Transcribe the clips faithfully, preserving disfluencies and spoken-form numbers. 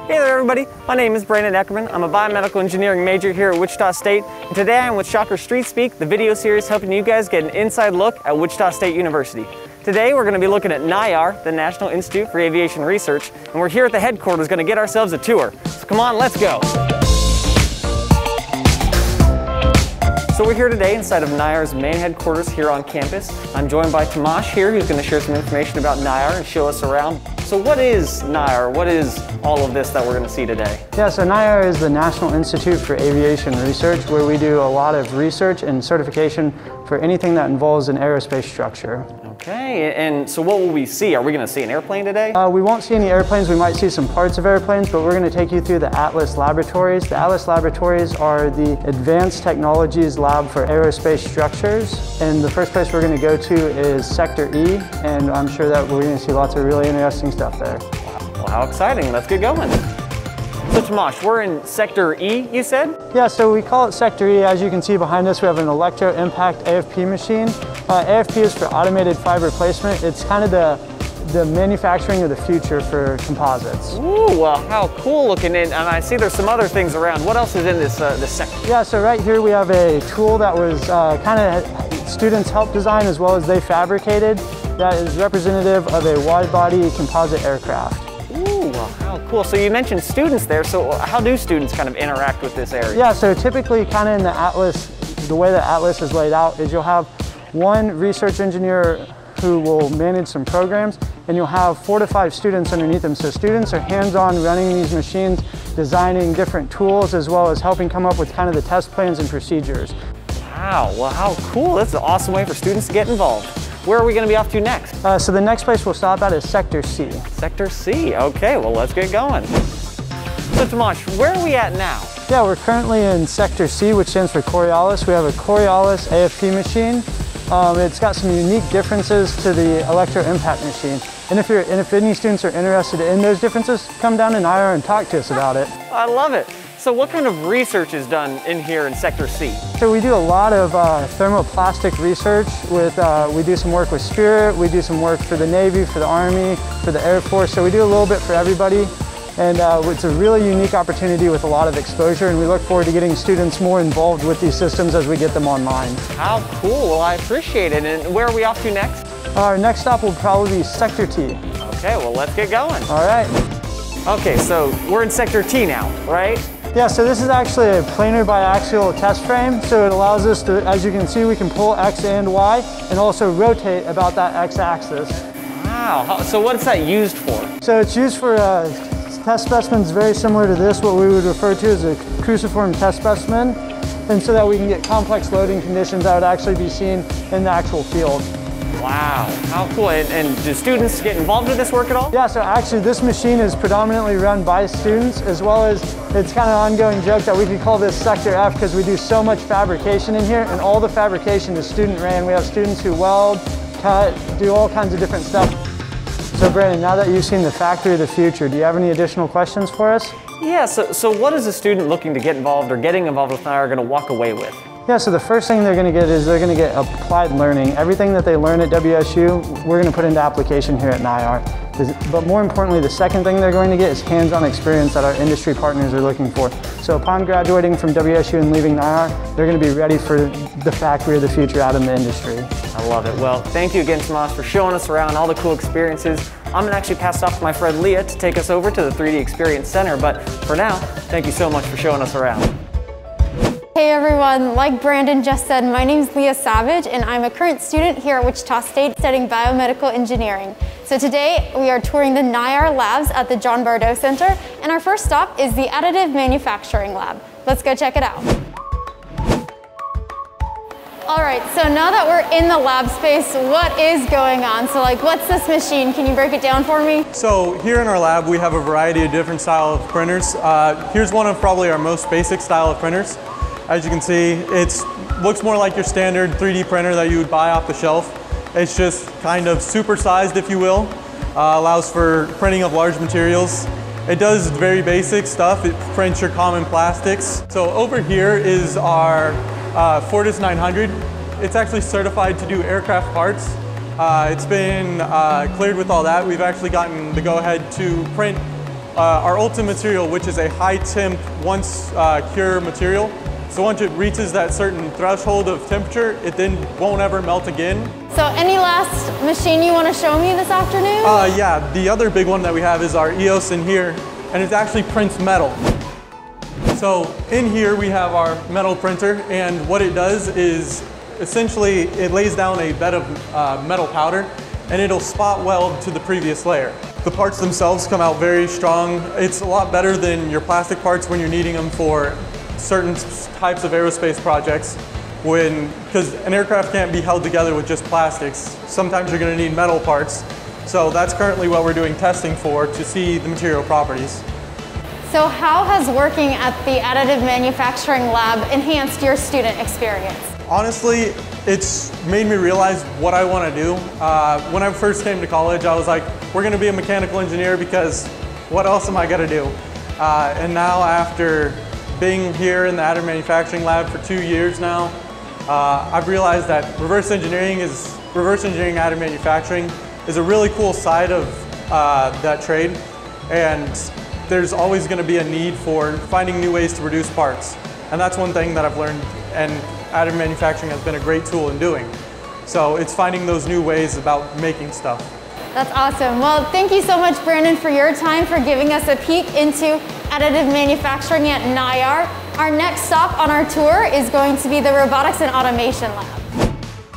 Hey there everybody, my name is Brandon Eckerman. I'm a biomedical engineering major here at Wichita State, and today I'm with Shocker Street Speak, the video series helping you guys get an inside look at Wichita State University. Today we're going to be looking at N I A R, the National Institute for Aviation Research, and we're here at the headquarters going to get ourselves a tour. So come on, let's go! So we're here today inside of N I A R's main headquarters here on campus. I'm joined by Tomasz here, who's going to share some information about N I A R and show us around. So what is N I A R? What is all of this that we're going to see today? Yeah, so N I A R is the National Institute for Aviation Research, where we do a lot of research and certification for anything that involves an aerospace structure. Okay, and so what will we see? Are we going to see an airplane today? Uh, we won't see any airplanes. We might see some parts of airplanes, but we're going to take you through the Atlas Laboratories. The Atlas Laboratories are the Advanced Technologies Lab for Aerospace Structures. And the first place we're going to go to is Sector E, and I'm sure that we're going to see lots of really interesting stuff there. Well, how exciting. Let's get going. So Tomasz, we're in Sector E, you said? Yeah, so we call it Sector E. As you can see behind us, we have an electro-impact A F P machine. Uh, A F P is for automated fiber placement. It's kind of the, the manufacturing of the future for composites. Ooh, well, how cool looking. And, and I see there's some other things around. What else is in this, uh, this sector? Yeah, so right here we have a tool that was uh, kind of students helped design as well as they fabricated. That is representative of a wide-body composite aircraft. Ooh, well, how cool. So you mentioned students there, so how do students kind of interact with this area? Yeah, so typically kind of in the Atlas, the way that Atlas is laid out is you'll have one research engineer who will manage some programs, and you'll have four to five students underneath them. So students are hands-on running these machines, designing different tools, as well as helping come up with kind of the test plans and procedures. Wow, well, how cool. That's an awesome way for students to get involved. Where are we going to be off to next? Uh, so the next place we'll stop at is Sector C. Sector C, okay, well let's get going. So Tomasz, where are we at now? Yeah, we're currently in Sector C, which stands for Coriolis. We have a Coriolis A F P machine. Um, it's got some unique differences to the electro-impact machine. And if, you're, and if any students are interested in those differences, come down to N I A R and talk to us about it. I love it. So what kind of research is done in here in Sector C? So we do a lot of uh, thermoplastic research. With, uh, we do some work with Spirit, we do some work for the Navy, for the Army, for the Air Force. So we do a little bit for everybody. And uh, it's a really unique opportunity with a lot of exposure, and we look forward to getting students more involved with these systems as we get them online. How cool, well I appreciate it. And where are we off to next? Our next stop will probably be Sector T. Okay, well let's get going. All right. Okay, so we're in Sector T now, right? Yeah, so this is actually a planar biaxial test frame. So it allows us to, as you can see, we can pull X and Y and also rotate about that X axis. Wow, so what is that used for? So it's used for uh, test specimens very similar to this, what we would refer to as a cruciform test specimen, and so that we can get complex loading conditions that would actually be seen in the actual field. Wow, how cool. And, and do students get involved with this work at all? Yeah, so actually this machine is predominantly run by students, as well as it's kind of an ongoing joke that we could call this Sector F because we do so much fabrication in here, and all the fabrication is student ran. We have students who weld, cut, do all kinds of different stuff. So Brandon, now that you've seen the factory of the future, do you have any additional questions for us? Yeah, so, so what is a student looking to get involved or getting involved with N I A R going to walk away with? Yeah, so the first thing they're going to get is they're going to get applied learning. Everything that they learn at W S U, we're going to put into application here at N I A R. But more importantly, the second thing they're going to get is hands-on experience that our industry partners are looking for. So upon graduating from W S U and leaving N I A R, they're going to be ready for the factory of the future out in the industry. I love it. Well, thank you again, Tomasz, for showing us around all the cool experiences. I'm going to actually pass it off to my friend Leah to take us over to the three D Experience Center. But for now, thank you so much for showing us around. Hey everyone, like Brandon just said, my name is Leah Savage and I'm a current student here at Wichita State studying biomedical engineering. So today we are touring the N I A R labs at the John Bordeaux Center, and our first stop is the Additive Manufacturing Lab. Let's go check it out. All right, so now that we're in the lab space, what is going on? So like, what's this machine? Can you break it down for me? So here in our lab, we have a variety of different style of printers. Uh, here's one of probably our most basic style of printers. As you can see, it looks more like your standard three D printer that you would buy off the shelf. It's just kind of supersized, if you will. Uh, allows for printing of large materials. It does very basic stuff. It prints your common plastics. So over here is our uh, Fortis nine hundred. It's actually certified to do aircraft parts. Uh, it's been uh, cleared with all that. We've actually gotten the go-ahead to print uh, our ultimate material, which is a high temp, once uh, cure material. So once it reaches that certain threshold of temperature, it then won't ever melt again. So any last machine you want to show me this afternoon? Uh, yeah, the other big one that we have is our E O S in here, and it actually prints metal. So in here we have our metal printer, and what it does is essentially it lays down a bed of uh, metal powder, and it'll spot weld to the previous layer. The parts themselves come out very strong. It's a lot better than your plastic parts when you're needing them for certain types of aerospace projects, when, because an aircraft can't be held together with just plastics. Sometimes you're going to need metal parts. So that's currently what we're doing testing for, to see the material properties. So how has working at the Additive Manufacturing Lab enhanced your student experience? Honestly, it's made me realize what I want to do. Uh, when I first came to college, I was like, we're going to be a mechanical engineer because what else am I going to do? Uh, and now after being here in the Additive Manufacturing Lab for two years now, uh, I've realized that reverse engineering is, reverse engineering additive manufacturing is a really cool side of uh, that trade, and there's always going to be a need for finding new ways to produce parts. And that's one thing that I've learned, and additive manufacturing has been a great tool in doing. So it's finding those new ways about making stuff. That's awesome. Well, thank you so much, Brandon, for your time, for giving us a peek into additive manufacturing at N I A R. Our next stop on our tour is going to be the Robotics and Automation Lab.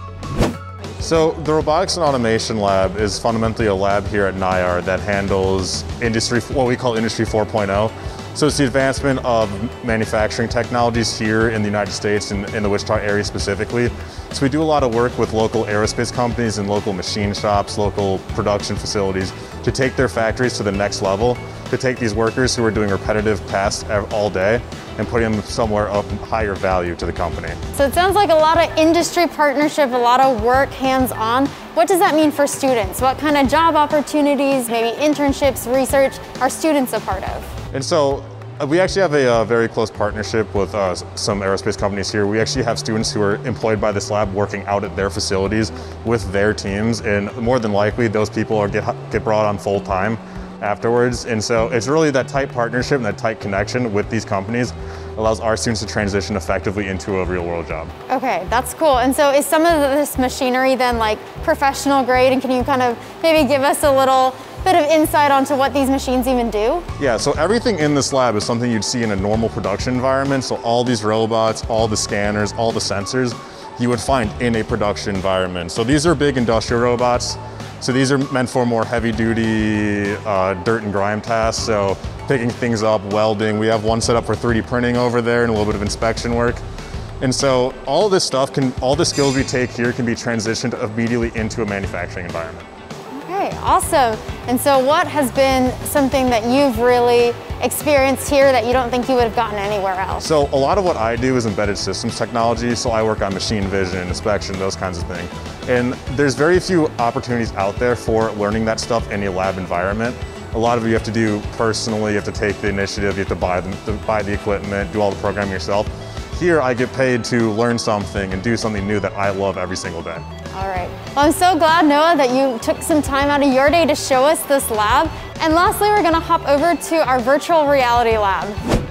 So the Robotics and Automation Lab is fundamentally a lab here at N I A R that handles industry, what we call Industry four point oh. So it's the advancement of manufacturing technologies here in the United States and in the Wichita area specifically. So we do a lot of work with local aerospace companies and local machine shops, local production facilities to take their factories to the next level, to take these workers who are doing repetitive tasks all day and putting them somewhere of higher value to the company. So it sounds like a lot of industry partnership, a lot of work hands-on. What does that mean for students? What kind of job opportunities, maybe internships, research are students a part of? And so uh, we actually have a uh, very close partnership with uh, some aerospace companies here. We actually have students who are employed by this lab working out at their facilities with their teams, and more than likely those people are get, get brought on full time afterwards. And so it's really that tight partnership and that tight connection with these companies allows our students to transition effectively into a real world job. Okay, that's cool. And so is some of this machinery then like professional grade, and can you kind of maybe give us a little bit of insight onto what these machines even do? Yeah, so everything in this lab is something you'd see in a normal production environment. So all these robots, all the scanners, all the sensors, you would find in a production environment. So these are big industrial robots. So these are meant for more heavy duty uh, dirt and grime tasks. So picking things up, welding. We have one set up for three D printing over there and a little bit of inspection work. And so all of this stuff can, all the skills we take here can be transitioned immediately into a manufacturing environment. Okay, awesome. And so what has been something that you've really experienced here that you don't think you would have gotten anywhere else? So a lot of what I do is embedded systems technology. So I work on machine vision, inspection, those kinds of things. And there's very few opportunities out there for learning that stuff in a lab environment. A lot of it you have to do personally, you have to take the initiative, you have to buy the, to buy the equipment, do all the programming yourself. Here I get paid to learn something and do something new that I love every single day. All right. Well, I'm so glad, Noah, that you took some time out of your day to show us this lab. And lastly, we're going to hop over to our virtual reality lab.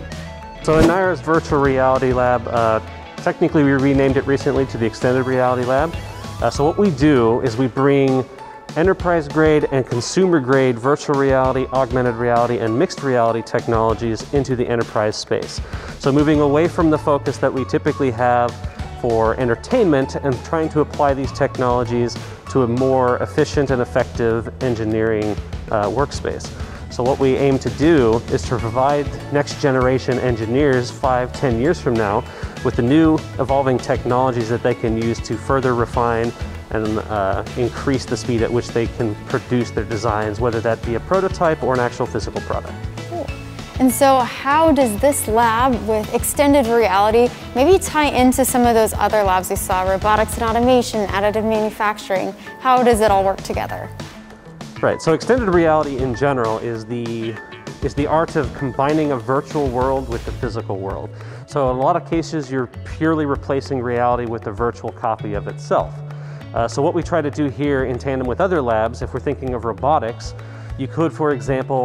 So N I A R's virtual reality lab, uh, technically we renamed it recently to the Extended Reality Lab. Uh, so what we do is we bring enterprise grade and consumer grade virtual reality, augmented reality, and mixed reality technologies into the enterprise space. So moving away from the focus that we typically have for entertainment and trying to apply these technologies to a more efficient and effective engineering uh, workspace. So what we aim to do is to provide next generation engineers five, ten years from now with the new evolving technologies that they can use to further refine and uh, increase the speed at which they can produce their designs, whether that be a prototype or an actual physical product. Cool. And so how does this lab with extended reality maybe tie into some of those other labs we saw, robotics and automation, additive manufacturing? How does it all work together? Right, so extended reality in general is the, is the art of combining a virtual world with the physical world. So in a lot of cases, you're purely replacing reality with a virtual copy of itself. Uh, so what we try to do here in tandem with other labs, if we're thinking of robotics, you could, for example,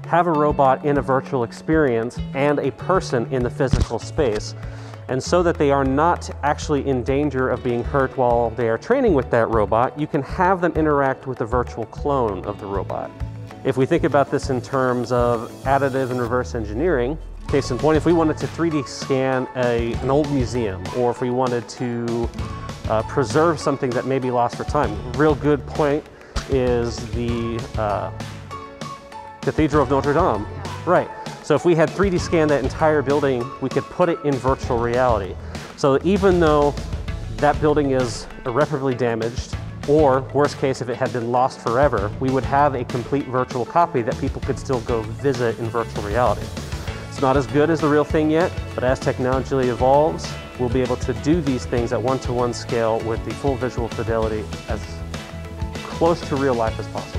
have a robot in a virtual experience and a person in the physical space. And so that they are not actually in danger of being hurt while they are training with that robot, you can have them interact with a virtual clone of the robot. If we think about this in terms of additive and reverse engineering, case in point, if we wanted to three D scan a, an old museum, or if we wanted to uh, preserve something that may be lost for time, a real good point is the uh, Cathedral of Notre Dame. Right. So if we had three D scanned that entire building, we could put it in virtual reality. So even though that building is irreparably damaged, or worst case, if it had been lost forever, we would have a complete virtual copy that people could still go visit in virtual reality. It's not as good as the real thing yet, but as technology evolves, we'll be able to do these things at one-to-one scale with the full visual fidelity as close to real life as possible.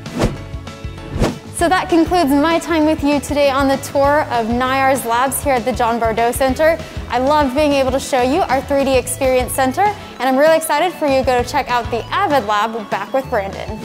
So that concludes my time with you today on the tour of N I A R's labs here at the John Bordeaux Center. I loved being able to show you our three D Experience Center, and I'm really excited for you to go check out the AVET Lab back with Brandon.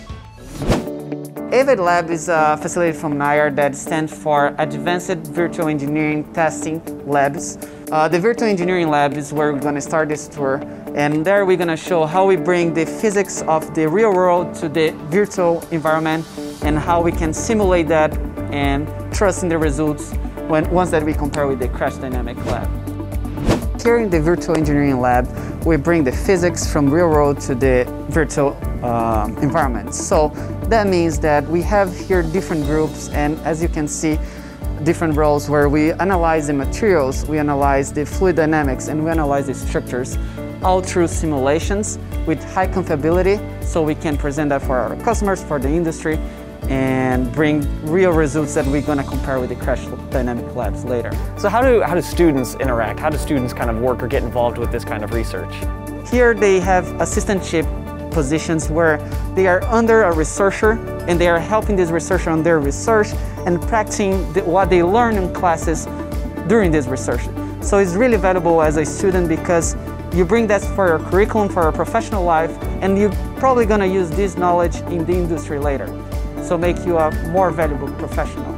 AVET Lab is a facility from N I A R that stands for Advanced Virtual Engineering Testing Labs. Uh, the Virtual Engineering Lab is where we're going to start this tour, and there we're going to show how we bring the physics of the real world to the virtual environment and how we can simulate that and trust in the results when, once that we compare with the crash dynamic lab. Here in the Virtual Engineering Lab, we bring the physics from real world to the virtual uh, environment. So that means that we have here different groups, and as you can see, different roles where we analyze the materials, we analyze the fluid dynamics, and we analyze the structures, all through simulations with high confiability, so we can present that for our customers, for the industry, and bring real results that we're going to compare with the crash dynamic labs later. So how do, how do students interact? How do students kind of work or get involved with this kind of research? Here they have assistantship positions where they are under a researcher, and they are helping this researcher on their research and practicing the, what they learn in classes during this research. So it's really valuable as a student because you bring that for your curriculum, for your professional life, and you're probably going to use this knowledge in the industry later. So make you a more valuable professional.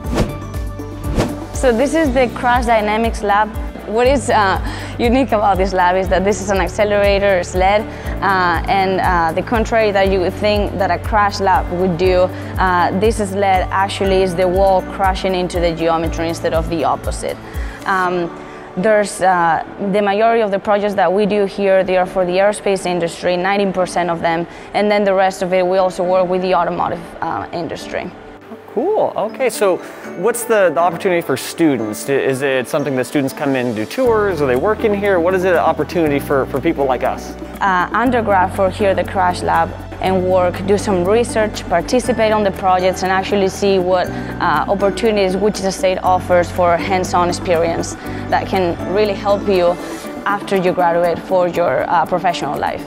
So this is the Crash Dynamics Lab. What is uh, unique about this lab is that this is an accelerator sled, uh, and uh, the contrary that you would think that a crash lab would do, uh, this sled actually is the wall crashing into the geometry instead of the opposite. Um, There's uh, the majority of the projects that we do here, they are for the aerospace industry, ninety percent of them, and then the rest of it, we also work with the automotive uh, industry. Cool, okay, so what's the, the opportunity for students? Is it something that students come in and do tours, or they work in here? What is the opportunity for, for people like us? Uh, undergrad for here, the Crash Lab, and work, do some research, participate on the projects, and actually see what uh, opportunities Wichita State offers for hands-on experience that can really help you after you graduate for your uh, professional life.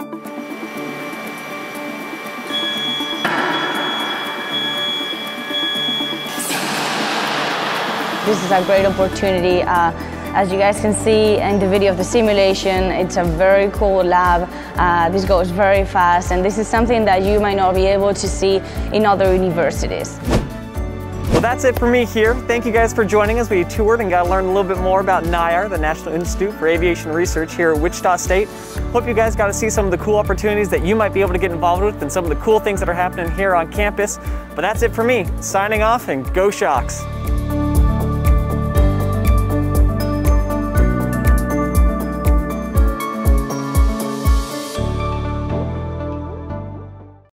This is a great opportunity. Uh, As you guys can see in the video of the simulation, it's a very cool lab. Uh, this goes very fast, and this is something that you might not be able to see in other universities. Well, that's it for me here. Thank you guys for joining us. We toured and got to learn a little bit more about N I A R, the National Institute for Aviation Research here at Wichita State. Hope you guys got to see some of the cool opportunities that you might be able to get involved with and some of the cool things that are happening here on campus. But that's it for me. Signing off, and go Shocks!